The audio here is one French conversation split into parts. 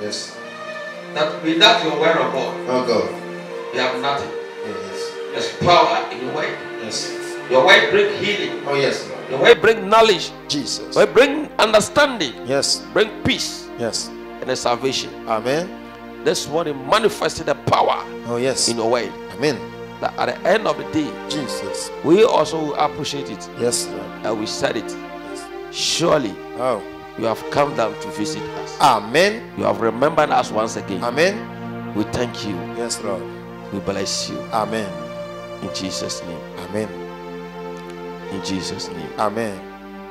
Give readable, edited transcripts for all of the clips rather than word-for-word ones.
Yes. That without your word of God, Oh God. you have nothing. Yes. There's power in your word. Yes. Your word brings healing. Oh yes, Lord. Your word brings knowledge. Jesus. Your word brings understanding. Yes. Bring peace Yes. and a salvation. Amen. This morning manifested the power Oh yes. in your word. Amen. That at the end of the day, Jesus. we also will appreciate it. Yes, Lord. And we said it. Yes. Surely Oh. you have come down to visit us. Amen. You have remembered us once again. Amen. We thank you. Yes, Lord. We bless you. Amen. In Jesus' name. Amen. In Jesus' name. Amen.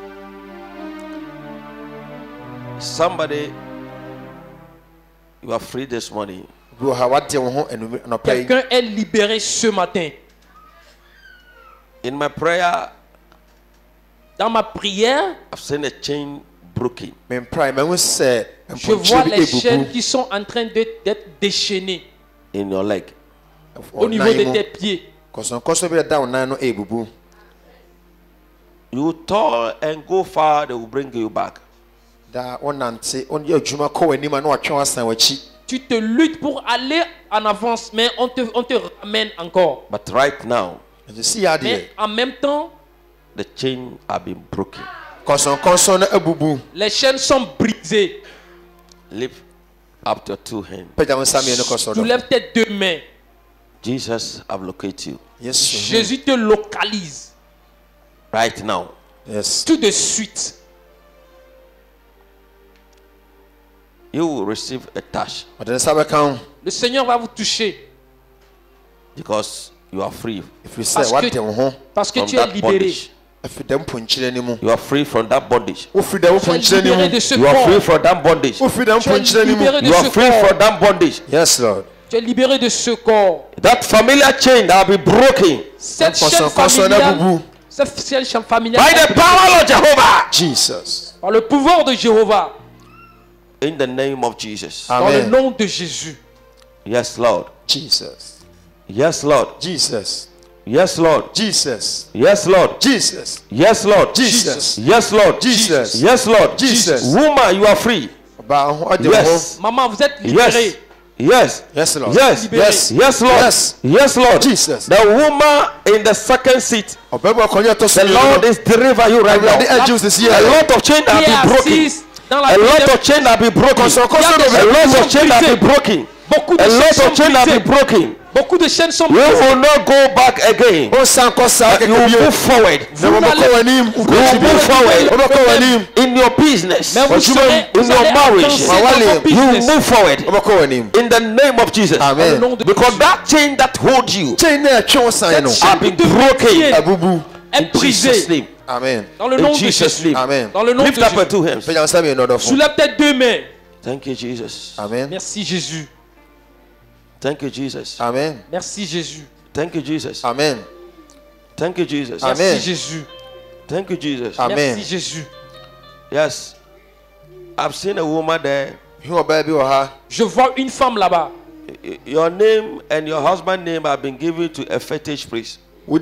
Somebody, you are free this morning. Quelqu'un est libéré ce matin. In my prayer, Dans ma prière, I've seen a chain broken. je vois les chaînes qui sont en train d'être déchaînées In your leg. au niveau de tes pieds. You toil and go far, they will bring you back. Tu te luttes pour aller en avance, mais on te ramène encore. But right now, Mais en même temps, the chain have been broken. les chaînes sont brisées. Lift up your two hands. Soulève tes deux mains. Jesus have located you. Jésus te localise Right now. Yes. tout de suite. You will receive a touch Le Seigneur va vous toucher because you are free parce que from tu es that libéré. bondage. You are free from that bondage. Tu es libéré de ce You are free corps. from that bondage. Tu es libéré de You are ce free from corps. that bondage. Yes, Lord. Tu es libéré de ce corps. That familiar chain that will be broken Cette chaîne familiale, cette chaîne familiale by the power of Jehovah. Jesus. par le pouvoir de Jéhovah, In the name of Jesus. dans le Amen. nom de Jésus. Yes, Lord. Jesus. Yes, Lord. Jesus. Yes, Lord. Jesus. Yes, Lord. Jesus. Yes, Lord. Jesus. Yes, Lord. Jesus. Yes, Lord. Jesus. Woman, you are free. Yes. Maman, vous êtes libérée. Yes. Yes, Lord. Yes. Yes. Yes, Lord. Yes. Yes, Lord. Jesus. The woman in the second seat, the The Lord is delivering you right now. A lot of chains Qui have est been broken. assise dans la A lot deuxième- of chains have been broken. A Il y a des lot of chains have been broken. Beaucoup de A chaînes lot sont of chains have been brisées. broken. Beaucoup de chaînes sont You brisées. will not go back again. You will move forward. You will move forward in your business, Mais vous in serez- vous your allez marriage. avancer dans vos You will business. move forward in the name of Jesus. Dans le nom de Because Jésus. that chain that holds you Cette have been chaîne qui te broken retient est in Jesus' brisée. name. Amen. Dans le In nom de Jesus' Jésus. name. Amen. Dans le nom de Lift up your Jésus. two hands. Soulève tes deux mains. Thank you, Jesus. Amen. Merci Jésus. Thank you, Jesus. Amen. Merci Jésus. Thank you, Jesus. Amen. Thank you, Jesus. Amen. Merci Jésus. Thank you, Jesus. Amen. Merci Jésus. Yes. I've seen a woman there. Je vois une femme là-bas. Your name and your husband's name have been given to a fetish priest. Ton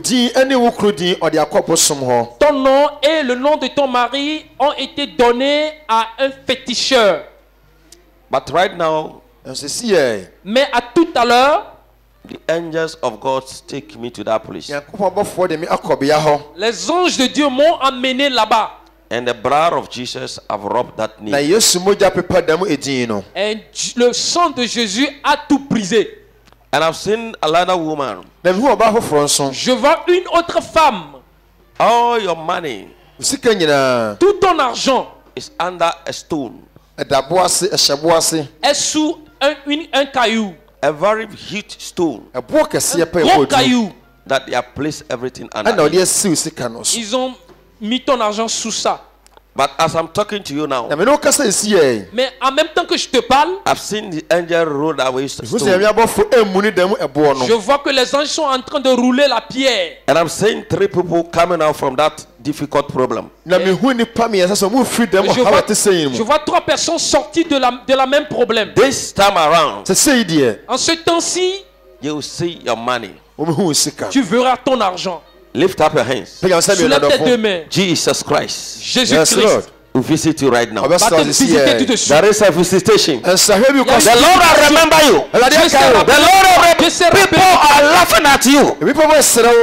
nom et le nom de ton mari ont été donnés à un féticheur. But right now, Mais à tout à l'heure, the angels of God take me to that place. les anges de Dieu m'ont amené là-bas. And the blood of Jesus have rubbed that knee. Et le sang de Jésus a tout brisé. And I've seen another woman. Je vois une autre femme. All your money Tout ton argent is under a stone. est sous un caillou. A very huge stone Gros caillou. that they have placed everything under. Ils ont mis ton argent sous ça. But as I'm talking to you now, Mais en même temps que je te parle, I've seen the angel roll away stone. je vois que les anges sont en train de rouler la pierre. And I'm seeing 3 people coming out from that difficult problem. Je vois 3 personnes sorties de la même problème. This time around, En ce temps-ci, you will see your money. tu verras ton argent. Lift up your hands. Soulève tes deux mains. Jesus Christ. Jésus-Christ. will visit you right now. On va Va te visiter tout de suite. There is a visitation. Un sérieux Il y a The Lord will remember you. Dieu s'est The rappelé. Lord Dieu will s'est people rappelé. are laughing at you. Et puis pour moi c'est là.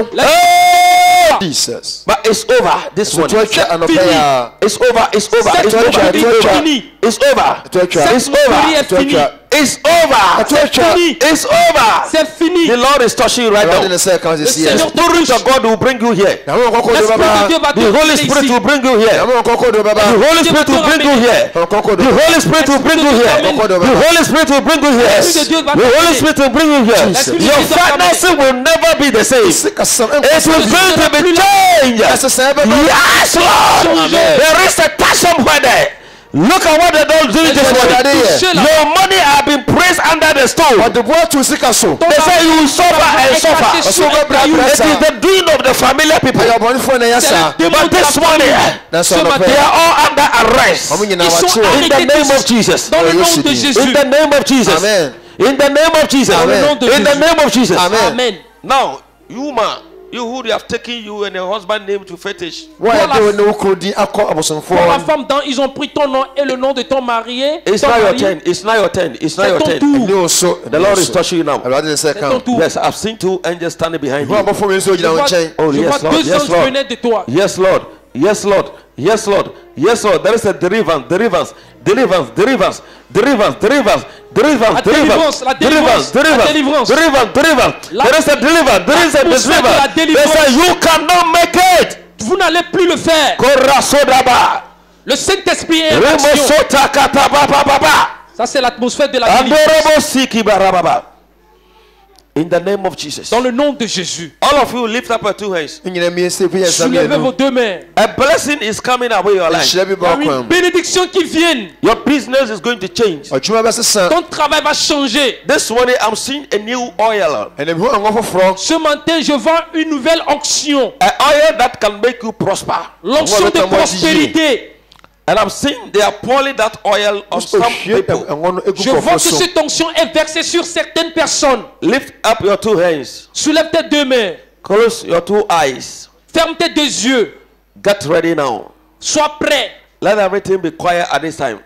Oh, Jesus. but it's over. This one. Toi tu as un opéra. It's over. It's over. Cette It's nuit over. est finie. It's over. Toi tu as. It's Cette nuit over. est finie. It's over. Toi tu as. Fini. It's over. C'est fini. The Lord is touching you right Regardez now. le Seigneur quand je Le suis Seigneur The Spirit of God will bring you here. là. Encore de L'Esprit de baba. Dieu va te The Holy ramener Spirit ici. will bring you here. Encore de baba. The Holy Spirit will bring you here. Encore de The Holy Spirit will bring you here. Encore de The baba. Holy Spirit will bring you here. L'Esprit de Dieu va The Holy t'amener. Spirit will bring you here. L'Esprit de Your Dieu va t'amener. finances will never be the same. C'est que ça. It will going to be changed. Ça c'est un peu. Yes, Lord. Amen. There is a touch somewhere there. Look at what the Lord is doing this morning. Touchez là. Your money have been placed under the stone. De bois tout c'est casso. They say you will suffer and suffer. Sur un caillou. It is the doing of the familiar people. Ayo bon faut na C'est yasa. le démon But de la this morning, That's Ce all matin, they are all under arrest. Amu nyina ils sont wa In the arrêtés name of tous Jesus. dans le Oh, nom yes, de it is. Jésus. In the name of Jesus. Amen. In the name of Jesus. Amen. Nom de In the Jésus. name of Jesus. Amen. Amen. Now, you man, you who they have taken you and your husband name to fetish. Ouais, de no krodi akọ abosonfo. Pour la femme, ils ont pris ton nom et le nom de ton mari. It's Ton not your mari. turn. It's not your turn. It's not C'est your ton turn. tour. No so. The Lord is touching you now. Alors de C'est ton second. tour. Yes, I've seen two angels standing behind Moi you. bon faut me so Je gina vois, nchen. Oh, je yes, vois Lord. deux Yes, anges Lord. venaient de toi. Yes, Lord. Yes, Lord. Yes, Lord. Yes, Lord. There is a deliverance, deliverance, deliverance, deliverance, deliverance, deliverance, deliverance, La délivrance, la délivrance, deliverance, la délivrance. deliverance, deliverance. La- There is a deliverance. There is a l'atmosphère de la deliverance. They délivrance. say you cannot make it. Vous n'allez plus le faire. Korasodaba. Le Saint-Esprit est en action. Remosota katabababa. Ça, c'est l'atmosphère de la délivrance. Andorobo sikibarababa. In the name of Jesus. Dans le nom de Jésus. All of you lift up your two hands. Nyina mi se fi yasa mi Soulevez vos no. deux mains. A blessing is coming away your life. Shira bi Il y ba a une kwam. bénédiction qui vient. Your business is going to change. Adwuma ba sesan. Ton travail va changer. This morning I'm seeing a new oil. Ene bi ho ango foforo. Ce matin, je vends une nouvelle onction. An oil that can make you prosper. L'onction de prospérité. And I'm seeing they are pouring that oil on some people. Je vois que cette onction est versée sur certaines personnes. Lift up your two hands. Soulève tes deux mains. Close your two eyes. Ferme tes deux yeux. Get ready now. Sois prêt. Let everything be quiet at this time.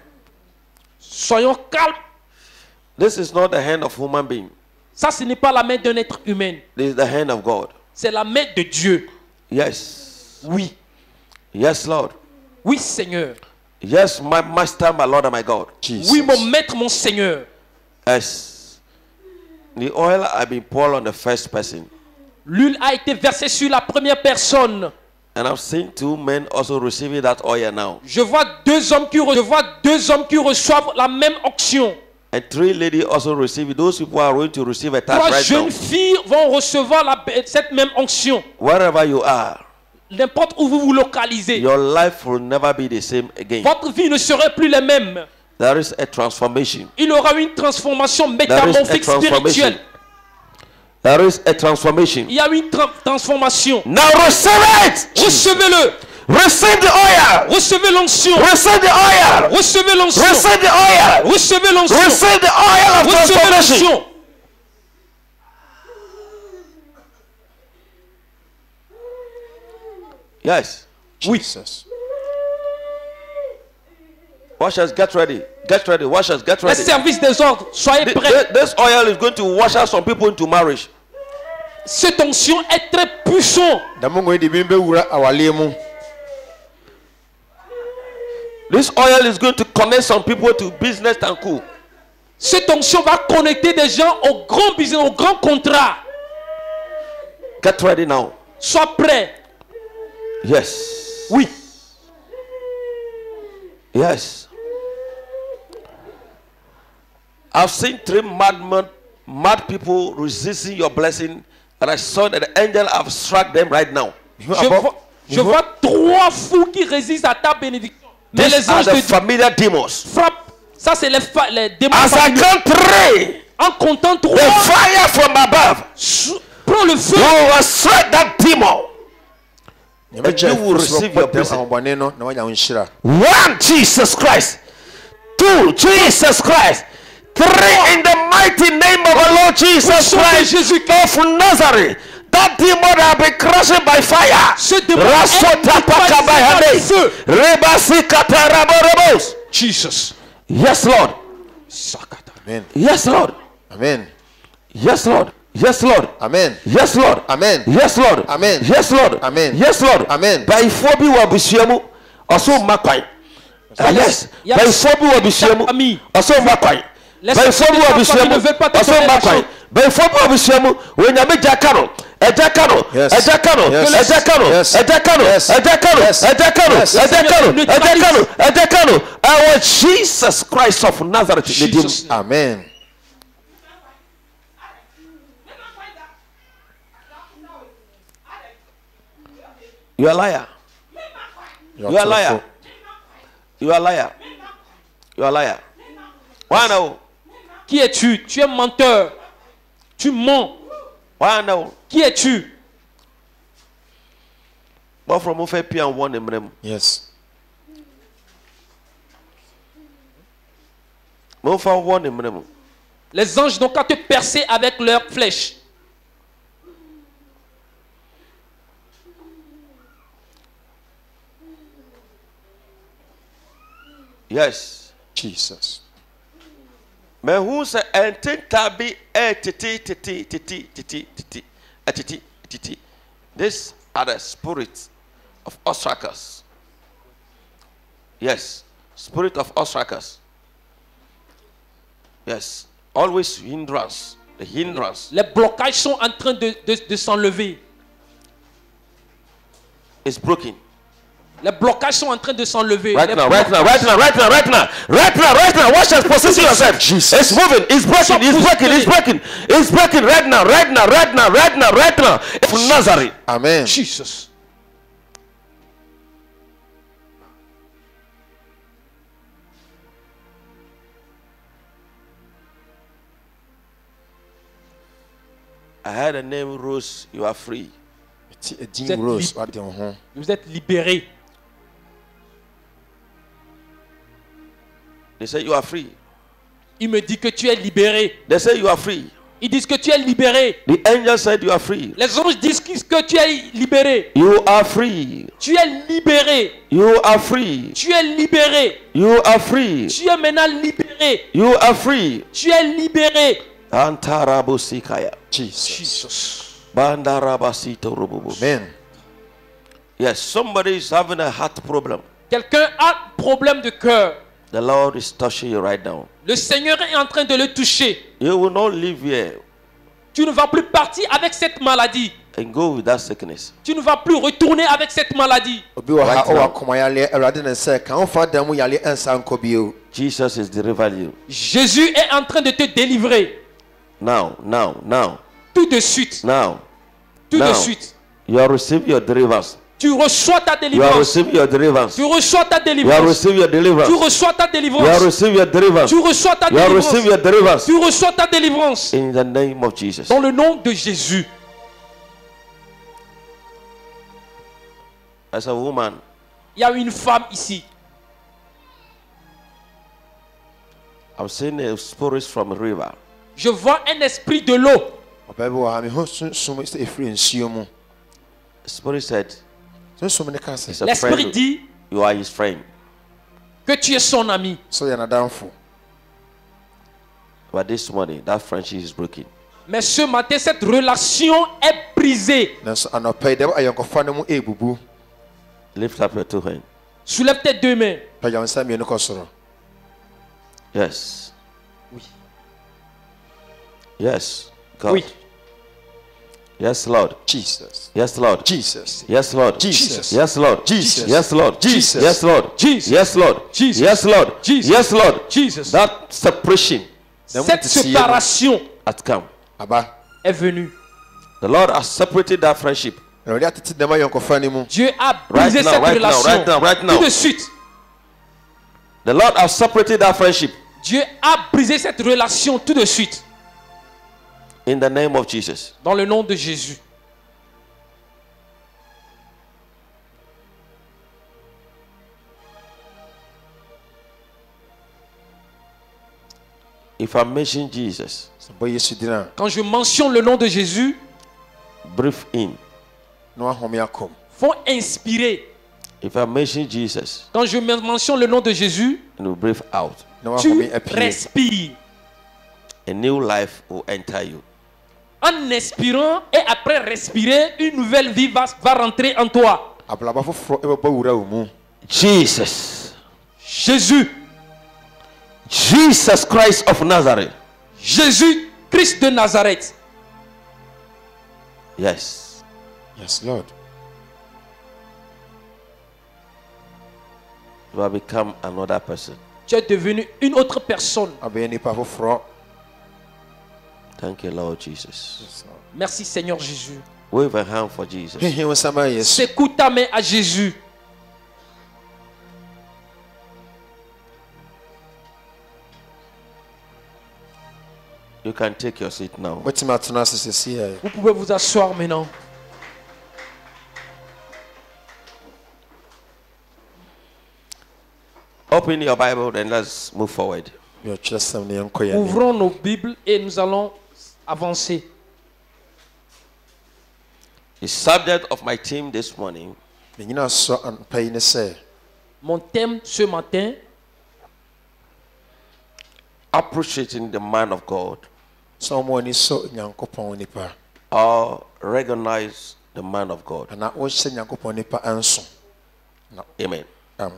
Soyons calmes. This is not the hand of human being. Ça, ce n'est pas la main d'un être humain. This is the hand of God. C'est la main de Dieu. Yes. Oui. Yes, Lord. Oui, Seigneur. Yes, my master, my Lord, and my God. Oui, mon maître, mon Seigneur. Yes. The oil has been poured on the first person. L'huile a été versée sur la première personne. And I've seen two men also receiving that oil now. Je vois deux hommes qui reçoivent la même onction. And three ladies also receive it. Those people are going to receive a touch Trois right now. jeunes filles vont recevoir cette même onction. Wherever you are, N'importe où vous vous localisez. your life will never be the same again. Votre vie ne serait plus la même. There is a transformation. Il y aura une transformation There is a métamorphique transformation. spirituelle. There is a transformation. Il y a une transformation. Now receive it. Recevez-le. Receive the oil. Recevez l'onction. Receive the oil. Recevez l'onction. Receive the oil. Recevez l'onction. Receive the oil of Recevez transformation. l'onction. Yes. Jesus. Washers, get ready. Get ready. Washers, get Un ready. service des ordres. Soyez prêts. This oil is going to wash out some people into marriage. Cette onction est très puissante. Da mungo di bi be wura awale mu. This oil is going to connect some people to business and cool. Cette onction va connecter des gens au grand business, au grand contrat. Get ready now. Sois prêt. Yes. Oui. Yes. I've seen three mad people resisting your blessing, and I saw that the angel have struck them right now. Je vois trois fous qui résistent à ta bénédiction. Mais These les are anges the de Dieu familiar demons. frappent. Ça, c'est les démons. As I count three, En comptant the trois, fire from above prends le feu. will strike that demon. And you will receive your blessing. blessing. No, na wanya unshira. One, Jesus Christ. Two, Jesus Christ. Three, in the mighty name of our Lord Jesus Au nom de Christ Jésus-Christ. of Nazareth. That demon have been crushed by fire. Ce démon est Rasota paka by neutralisé par le hade. feu. Rebasi kataraborobos. Jesus. Yes, Lord. Sakata. Amen. Yes, Lord. Amen. Yes, Lord. Yes, Lord. Amen. Yes, Lord. Amen. Yes, Lord. Amen. Yes, Lord. Amen. Yes, Lord. Amen. Before bi wa busuamu, also makwan. Yes. Yes. Before bi wa busuamu, Ami. also makwan. Laisse Before bi les wa enfants qui busuamu, ne veulent pas te also donner la makwan. chance. Before bi wa busuamu, wenyame jakano. Ejakano, Yes. Ejakano, Yes. Ejakano, Yes. Ejakano, Yes. Ejakano, Yes. Ejakano, Yes. Ejakano, Yes. Ejakano, Ejakano. Our Jesus Christ of Nazareth. Jesus. Amen. You are a liar. You are a liar. You are a liar. You are a liar. Why no? Qui es-tu? Tu es menteur. Tu mens. Why no? Qui es-tu? But from Ofe P and one emblem. Yes. Mofa one emblem. Les anges n'ont qu'à te percer avec leurs flèches. Yes. Jesus. Mais who say enten tabi titi. These are the spirits of ostrackers. Yes. Spirit of ostrackers. Yes. Always hindrance. The hindrance Les blocages sont en train de s'enlever. is broken. Les blocages sont en train de s'enlever. Right Les now. blocages- Watch us. Position yourself. Jesus. It's moving. It's breaking. It's breaking right now. From Nazareth. Amen. Jesus. I had a name Rose. You are free. Dean Rose. What the hell? Vous êtes libérés. They say you are free. Il me dit que tu es libéré. They say you are free. Ils disent que tu es libéré. The angel said you are free. Les anges disent que tu es libéré. You are free. Tu es libéré. You are free. Tu es libéré. You are free. Tu es maintenant libéré. You are free. Tu es libéré. Antarabusikaya. Jesus. Jesus. Bandarabasito rububu. Amen. Yes, somebody is having a heart problem. Quelqu'un a un problème de cœur. The Lord is touching you right now. Le Seigneur est en train de le toucher. You will not live here Tu ne vas plus partir avec cette maladie. and go with that sickness. Tu ne vas plus retourner avec cette maladie. Obi wa ha Right o now. akoma yale Awurade ne se kan o fa dan mu yale ansa nko bio. Jesus is delivering you. Jésus est en train de te délivrer. Now. Tout de suite. Tout de Now. suite. You are receiving your deliverance. Tu reçois ta You are délivrance. receiving your deliverance. Tu reçois ta You are délivrance. receiving your deliverance. Tu reçois ta You are délivrance. receiving your deliverance. Tu reçois ta You are receiving délivrance. your deliverance. Tu reçois ta délivrance. In the name of Jesus. Dans le nom de Jésus. As a woman, Il y a une femme ici. I'm seeing a spirit from a river. Je vois un esprit de l'eau. Oba bi wa ha me ho sum se efiri nsuo mu. The spirit said, Sum ne ka se. he's a L'esprit friend. dit You are his friend. que tu es son ami. So ya na danfo. But this morning, that friendship is broken. Mais ce matin, cette relation est brisée. Nanso anopai de ayonkofa no mu ebubu. Lift up your two hands. Soulève tes deux mains. Pa ya nsa mienu ko soro. Yes. Oui. Yes. God. Oui. Yes, Lord. Jesus. Yes, Lord. Jesus. Yes, Lord. Jesus. Yes, Lord. Jesus. Yes, Lord. Jesus. Yes, Lord. Jesus. Yes, Lord. Jesus. Yes, Lord. Jesus. Yes, Lord. Jesus. That separation Cette séparation has come. Aba. est venue. The Lord has separated that friendship. Awurade atete dem ayonkofa ne mu. Dieu a Right brisé now, cette right now, relation. right now, right now. Tout de suite. The Lord has separated that friendship Dieu a brisé cette relation tout de suite. in the name of Jesus. Dans le nom de Jésus. If I mention Jesus, Bo Yesu dina. Quand je mentionne le nom de Jésus, breathe in. na wahome akɔm. Faut inspirer. If I mention Jesus, Quand je mentionne le nom de Jésus, and you breathe out, na tu wahome apie. respires. a new life will enter you. En inspirant et après respirer, une nouvelle vie va rentrer en toi. abraba foforɔ ɛbɛbɔ wura wo mu. Jesus. Jésus. Jesus Christ of Nazareth. Jésus, Christ de Nazareth. Yes. Yes, Lord. You have become another person. Tu es devenu une autre personne. abɛyɛ nipa foforɔ. Thank you, Lord Jesus. Yes, Lord. Merci Seigneur Jésus. Wave a hand for Jesus. Hehe wo nsa ma Yesu. Secoue ta main à Jésus. You can take your seat now. wotumi atena ase sɛsi ɛ. Vous pouvez vous asseoir maintenant. Open your Bible and let's move forward. yɛtwerɛsɛm ne yɛnkɔ yɛn anim. Ouvrons nos Bibles et nous allons avancer. The subject of my team this morning ne nyina sɔ anpa yi ne sɛ Mon thème ce matin, appreciating the man of God sɛ ɔmo ani sɔ nyankopɔn nipa or recognize the man of God. anaa wohyɛ nyankopɔn nipa anso. Amen. Am.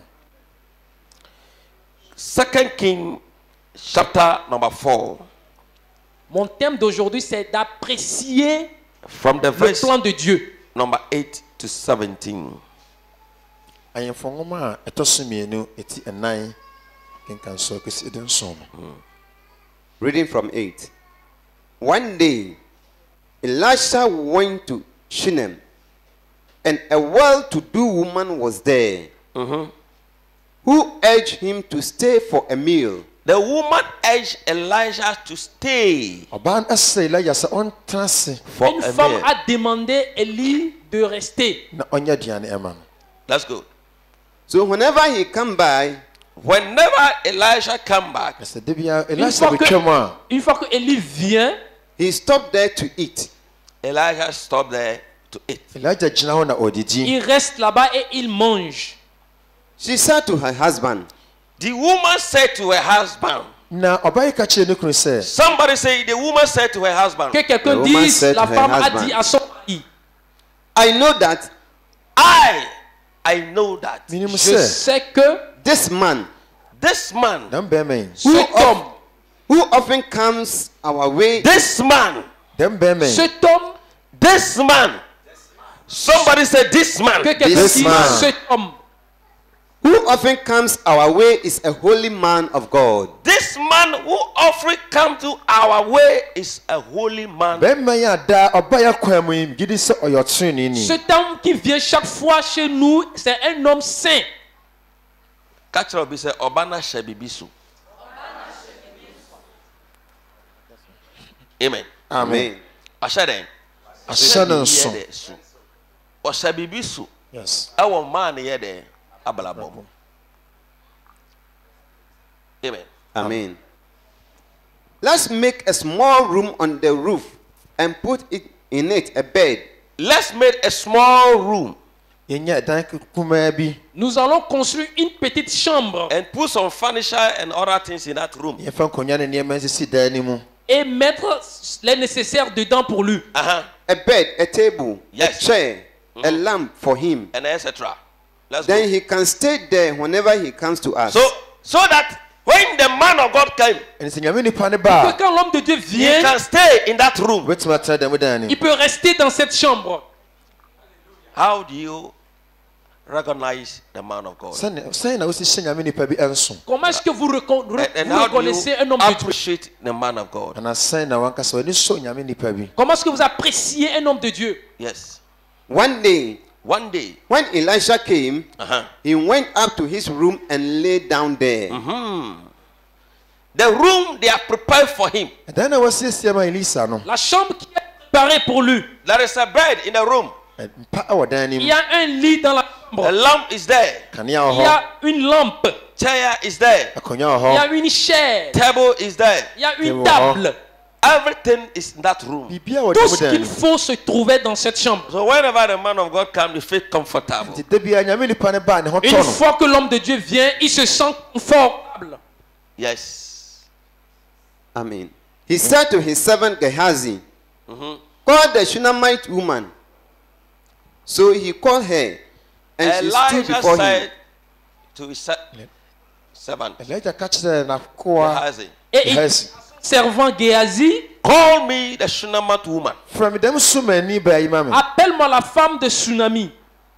2 King chapter number 4 mon thème d'aujourd'hui, c'est d'apprécier from the le verse plan de Dieu. number 8 to 17. ahemfo nwoma a ɛtɔ so mmienu eti ɛnan kenkan so kesi ɛde nson no. Reading from 8. One day, Elisha went to Shunem, and a well-to-do woman was there, who urged him to stay for a meal. The woman urged Elijah to stay ɔbaa no ɛsɛ Elija sɛ ɔntena ase for Une a femme meal. a demandé Élie de rester. na ɔnyɛ aduane ɛma no. Let's go. So whenever he come by, Whenever Elijah come back, ɛsɛ de bia Une Elija fois betwa mu a une fois que Élie vient, he stopped there to eat. Elijah stopped there to eat. Elija gyina hɔ na ɔdidi. il reste là-bas et il mange. She said to her husband, The woman said to her husband, na ɔbaa yi ka kyerɛ ne kunu sɛ somebody say the woman said to her husband, Que quelqu'un The woman dise, said la to her femme a husband, dit à son mari, I know that I know that minim je sɛ sais que this man this man, dɛm bɛrima yi cet homme, who often comes our way, this man, dɛm bɛrima yi cet homme, this man, somebody said this man, que quelqu'un This dise, man. cet homme, who often comes our way is a holy man of God. this man who often come to our way is a holy man. bɛrima yi a daa ɔbaa yi akwan mu yi gidi sɛ ɔyɛ ɔtrenee ni. cet homme qui vient chaque fois chez nous, c'est un homme saint. Catch up, say Obana Shebibisu. Amen. Amen. Ashaden. ahyɛ ne nso. Oshabibisu. Yes. Our man here there. Abalabom. Amen. Amen. Let's make a small room on the roof and put in it a bed. Let's make a small room yɛnyɛ dan kumaa bi. Nous allons construire une petite chambre and put some furniture and other things in that room. yɛfa nkonnwa ne nneɛma nsisi dan ne mu. et mettre les nécessaires dedans pour lui. Uh-huh. A bed, a table, Yes. a chair, a lamp for him. And etc. Let's Then go. he can stay there whenever he comes to us. So that when the man of God came, ɛnti sɛ nyame nipa ne Que ba a quand l'homme de Dieu he vient, can stay in that room. wobɛtumi atena dɛm dan ne il peut rester dans cette chambre. How do you recognize the man of God? sɛn na wosi hyɛ nyame nipa bi ɛnso Comment est-ce que vous, And vous how do reconnaissez un you homme de Dieu? appreciate the man of God? anaa sɛn na wankasa w'ani sɔ nyame nipa bi. Comment est-ce que vous appréciez un homme de Dieu? Yes. One day, One day, when Elisha came, uh-huh, he went up to his room and lay down there. the room they have prepared for him, ɛdan na wɔasiesie ma Elisa no La chambre qui est préparée pour lui. there is a bed in the room. mpa wɔ dan ne Il mu y a un lit dans la A chambre. lamp is there. kanea wɔ Il y hɔ a une lampe. Chair is there. akonnwa wɔ Il y a hɔ une chaise. Table is there. Il y a une Table. table. Everything is in that room. Bibia wɔ Tout dɛm ce dan qu'il no. faut se trouvait dans cette chambre. So whenever the man of God comes, you feel comfortable. Nti da bia nyame nipa ne ba ne ho tɔ Une no. fois que l'homme de Dieu vient, il se sent confortable. Yes. Amen. He said to his servant Gehazi, call the Shunammite woman. So he called her, and she stood Elijah before him. said to his servant, Elijah ka kyerɛ n'akoa Gehazi, Et il Gehazi, servant Géasi, call me the Shunammite woman. frɛ me dɛm sumani baa yi ma me. appelle-moi la femme de Tsunami.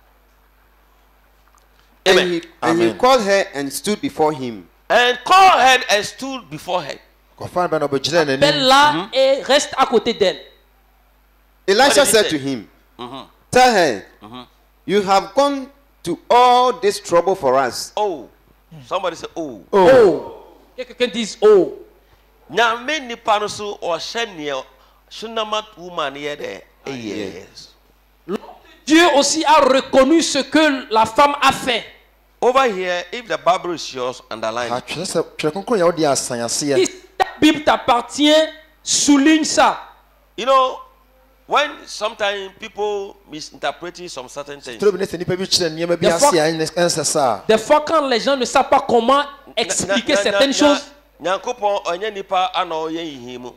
And Amen. he Amen. called her and stood before him. And called her and stood before her. Kɔfa no bɛ na ɔbɛgyina n'anim. Appelle-la et reste à côté d'elle. Elisha What did he said say? to him, tell her, you have gone to all this trouble for us. Oh, somebody say, oh. Oh. Que quelqu'un dise oh. Nyame nipa no so ɔhyɛ nea Shunammite woman yɛ dɛ. Yes. Dieu aussi a reconnu ce que la femme a fait. Over here, if the Bible is yours, underline it. Atwerɛ sɛ twerɛ kronkron yɛ wode asan aseɛ. Si ta Bible t'appartient, souligne ça. You know, when sometimes people misinterpreting some certain things, Twerɛ bi ne sɛ nipa bi kyerɛ nneɛma bi Des fois- ase a ɛnsɛ saa. Des fois, quand les gens ne savent pas comment expliquer certaines choses, Nyankopɔn ɔnyɛ nipa ana ɔyɛ yihimu.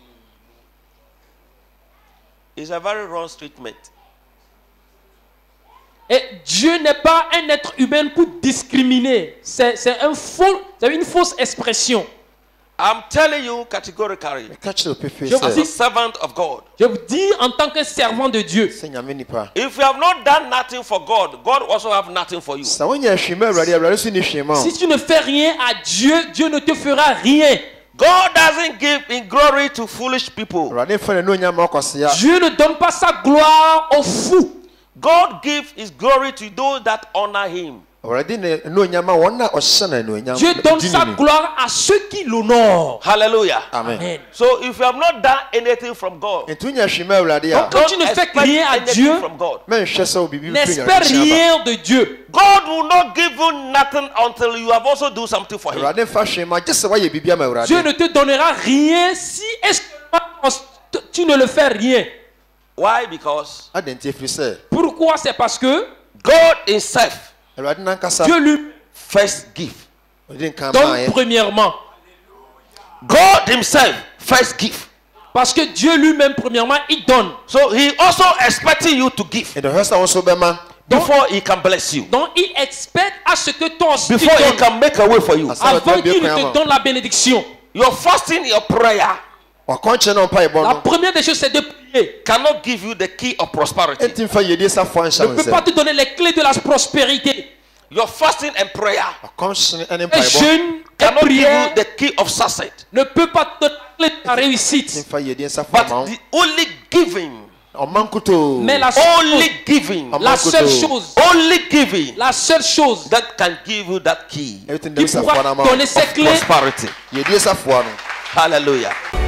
It's a very wrong statement. et Dieu n'est pas un être humain pour discriminer. C'est une fausse expression. I'm telling you categorically, Meka kyerɛ wo pefee Je as a vous sɛ servant of God, Je vous dis en tant que servant de Dieu, sɛ nyame nipa. if you have not done nothing for God, God also have nothing for you. Sɛ wonyɛ hwee ma Awurade, Awurade nso nni hwee ma wo. si tu ne fais rien à Dieu, Dieu ne te fera rien. God doesn't give in glory to foolish people. Awurade mfa n'anuonyam ma ɔkwasea. Dieu ne donne pas sa gloire aux fous. God gives his glory to those that honor him. Awurade ne anuonyam ma wɔn a ɔhyɛ no anuonyam. Dieu donne Di sa ni. gloire à ceux qui l'honorent. Hallelujah. Amen. Amen. So if you have not done anything from God, Nti wonyɛ hwee ma Awurade a, Quand tu ne fais expect rien à anything Dieu, from God. mɛnhwɛ sɛ wo biribi mfiri n'espère Nyame nkyɛn aba. rien de Dieu. God will not give you nothing until you have also do something for him. Awurade mfa hwee ma gye sɛ woayɛ biribi ama Awurade. Dieu ne te donnera rien si tu ne le fais rien. Why? Because Adɛn nti ɛfiri sɛ Pourquoi? C'est parce que God himself Awurade nankasa Dieu lui first give. ɔde nkan donne maayɛ. premièrement. God himself first give. Parce que Dieu lui-même, premièrement, il donne. So he also expecting you to give Ɛdɛ hwɛ sɛ wo nso bɛma. before he can bless you. Donc, il expecte à ce que toi aussi tu Before he donnes can make a way for you. avant qu'il ne te donne la bénédiction. Your fasting, your prayer wakɔnkyerɛ na ɔmpa yɛbɔ La no première des choses, c'est de prier. cannot give you the key of prosperity. ɛnti mfa yiedie safoa nhyɛ Ne wo peut pas nsɛm. te donner les clés de la prospérité. Your fasting and prayer Wakɔnhyene ne Et mpaebɔ jeûne et cannot give prière you the key of success. ne peut pas te donner la clé de la réussite. mfa yiedie safoa But ma wo. the only giving, ɔma nkutoo. Mais la seule only chose, giving, la seule chose, only giving la seule chose that can give you that key ɛti qui ndɛm safoa pourra na ma donner wo. ces of clés, prosperity. yiedie safoa no. Hallelujah.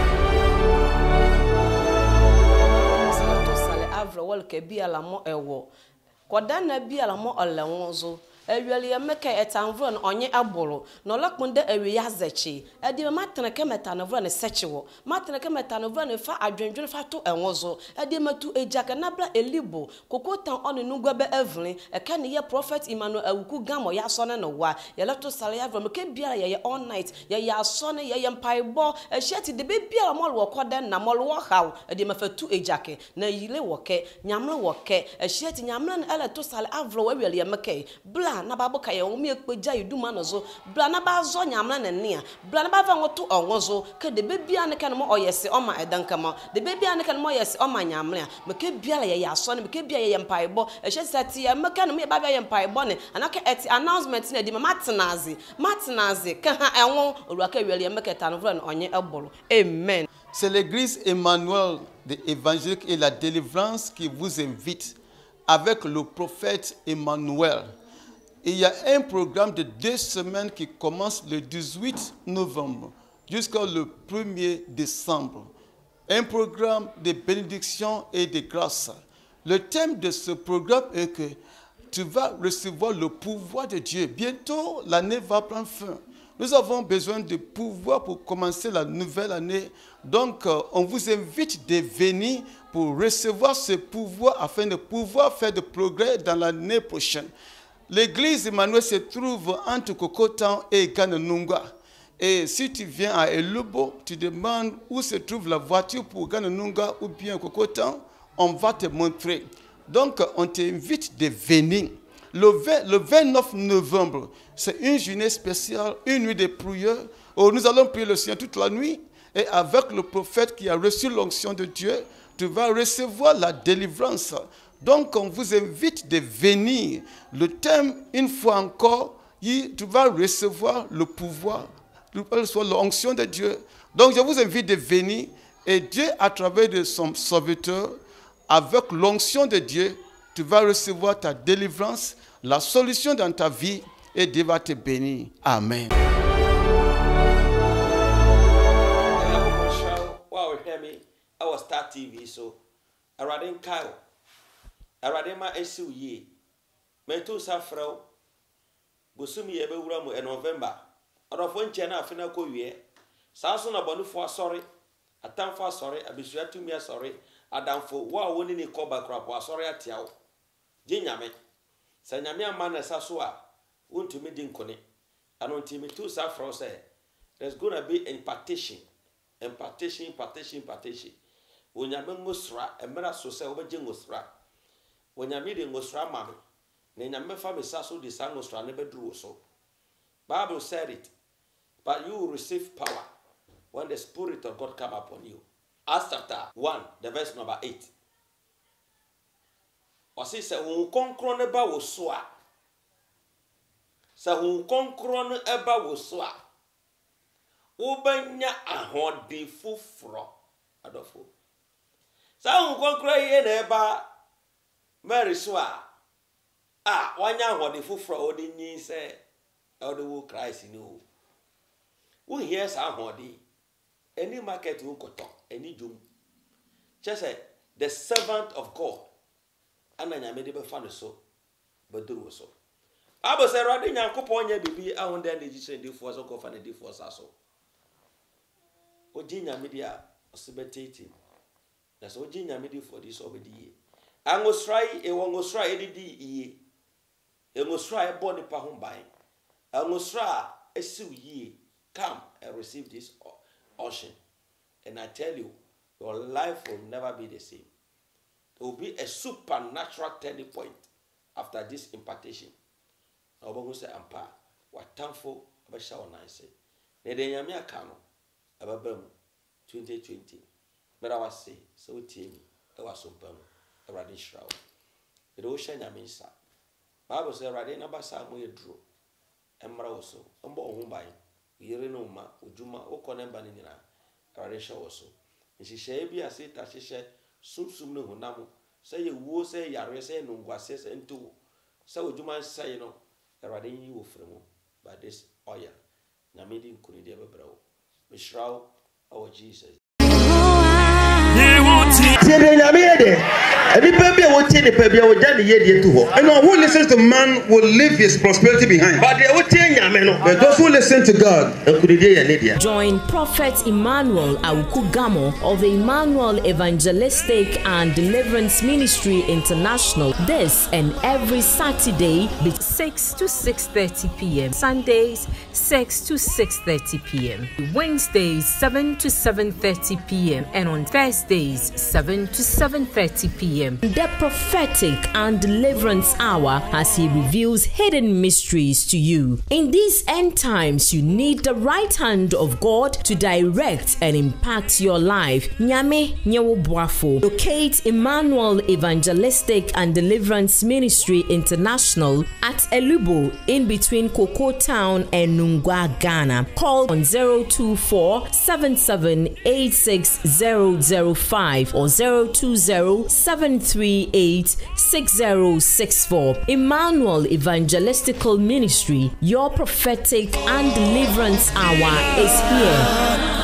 Sale avre wal ke bi ala mo ewo koda na bi ala mo olenwozo ewele ye meke etanvro no onye aboro no lokpunde ewe ya zechi edi matene ke meta no vro ne sechiwo matene ke meta no vro ne fa adwendwene fa to enwozo edi matu ejaka na bla elibo kokotan on nu gwabe evrin e ka ne ye prophet Emmanuel awuku gamo ya so ne no wa ye leto sale avro meke bi ala ye all night ye ya so ne ye mpaibo e sheti de be bi ala mo lo koda na mo lo haw edi mafatu ejake na yile woke nyamle woke e sheti nyamle na ele to sale avro we wele ye meke bla na babo ka ye omi ekpeja iduma no zo bla na ba zo nyamla na nea bla na ba va ngoto onwozo ke de bebia ne kan mo oyese o ma edankama de bebia ne kan mo oyese o ma nyamla me ke bia la ye ya so ne me ke bia ye mpaibo e hye sati ye me kan me ba bia ye mpaibo ne anaka eti announcement na di matenazi ke ha enwo oruaka wiele ye meketa no vro na onye ebolo amen. C'est l'église Emmanuel de évangélique et la délivrance qui vous invite avec le prophète Emmanuel. Il y a un programme de 2 semaines qui commence le 18 novembre jusqu'au 1er décembre. Un programme de bénédiction et de grâce. Le thème de ce programme est que tu vas recevoir le pouvoir de Dieu. Bientôt, l'année va prendre fin. Nous avons besoin de pouvoir pour commencer la nouvelle année. Donc, on vous invite de venir pour recevoir ce pouvoir afin de pouvoir faire de progrès dans l'année prochaine. L'église Emmanuel se trouve entre Kokotown et Gananunga. Et si tu viens à Elubo, tu demandes où se trouve la voiture pour Gananunga ou bien Kokotown, on va te montrer. Donc, on t'invite de venir. Le 29 novembre, c'est une journée spéciale, une nuit de prière, où nous allons prier le Seigneur toute la nuit. Et avec le prophète qui a reçu l'onction de Dieu, tu vas recevoir la délivrance. Donc, on vous invite de venir. Le thème, une fois encore, tu vas recevoir le pouvoir, l'onction de Dieu. Donc, je vous invite de venir. Et Dieu, à travers de son serviteur, avec l'onction de Dieu, tu vas recevoir ta délivrance, la solution dans ta vie, et Dieu va te bénir. Amen. I was Star TV, so I read in Kyle. I read in my SU ye. Metu Safro, Busumi Eburamu in November. Out of one channel, Finaco ye. Samson abonu for sorry. A time for sorry, I be sure to me sorry. A down for what winning a call back crop was sorry at Yao. Jinyame. Sanyamia man as Sasua. Won't to me dinkone. And on Timmy two Safro say, there's gonna be impartation. Impartation. When you have Musra, a mera so say over Jingosra. When you meet in Musra, mammy, then you may find Sasso the San Musra never drew so. Bible said it, but you will receive power when the Spirit of God come upon you. Acts chapter 1, the verse number 8. Or see, say, who concron about was swa. Say, who concron about was swa. Ubanya ahodi fufro adofo. Sa unkonkra ye na eba Mary swa. Wanya ahodi fufro odi nyin se odi wo Christ ni o. Wo hear sa ahodi. Any market wo koton, any jum. Just say the servant of God. Ananya me de be fa no so. Beduru so. Abo se rade nyankopon nya bibi ahonde na jise ndifo so ko fa na ndifo sa so. Ojinya media osibeteti na so ojinya media for this obedi angosrai e wongosrai edidi iye engosrai e boni pa homban angosrai esiu ye come and receive this ocean, and I tell you, your life will never be the same. There will be a supernatural turning point after this impartation. I will say ampa what thankful about shower nice ne de nyame aka no ababam 2020 but I was say so tie mi e was so bam awrade shrawo e do hye nyame nsa Bible say awrade na ba sa mo yedro emra wo so mbo ho ban yire no ma ojuma ukone mba ni nyina awrade hye wo so nhihye bi ase ta hye sumsum no honam say ye wo say yare say no ngwase say ntu say ojuma say no awrade yi wo fremu by this oil nyame di nkuni de bebrawo Mishraw, our Jesus. And who listens to man will leave his prosperity behind. But those who listen to God. Join Prophet Emmanuel Awukugamo of the Emmanuel Evangelistic and Deliverance Ministry International this and every Saturday between 6 to 6:30 p.m. Sundays 6 to 6:30 p.m. Wednesdays 7 to 7:30 p.m. and on Thursdays 7 to 7:30 p.m. The prophetic and deliverance hour as he reveals hidden mysteries to you. In these end times, you need the right hand of God to direct and impact your life. Nyame nyewo boafo. Locate Emmanuel Evangelistic and Deliverance Ministry International at Elubo in between Kokotown and Nungwa, Ghana. Call on 024-7786-005 or 020-738-6064. Emmanuel Evangelistical Ministry, your prophetic and deliverance hour is here.